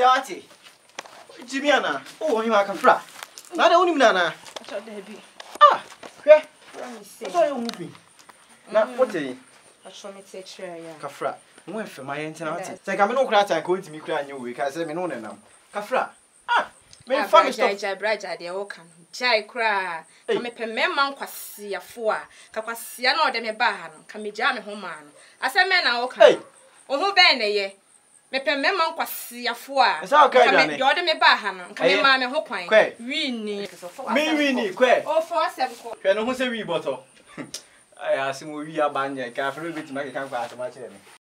Messiati. Jimiana. Oh, you are Kafra. Not only Nana. Ah, okay. So you moving. Now, what are you? I show me take care, yeah. Kafra. When for my internet. Say, I'm no crack. I'm going to me crying you week. I say, me no name. Kafra. Ah, me family stop. Jai, they all come. Jai cry. Come pe memman kwasi afo a. Ka kwasi na ode me ba ha no. Ka me ja me ho ma no. Ase me na wo kan. O ho ben ne ye. Me pe memman kwasi afo a. Ka me de ode me ba ha no. Ka me ma me ho kwan. Wi ni. Me wi ni kwe. O fo asem ko. Kwe no ho se wi boto. Ai asimo wi abanye. Ka afro beti ma ke kan kwa asema chere me.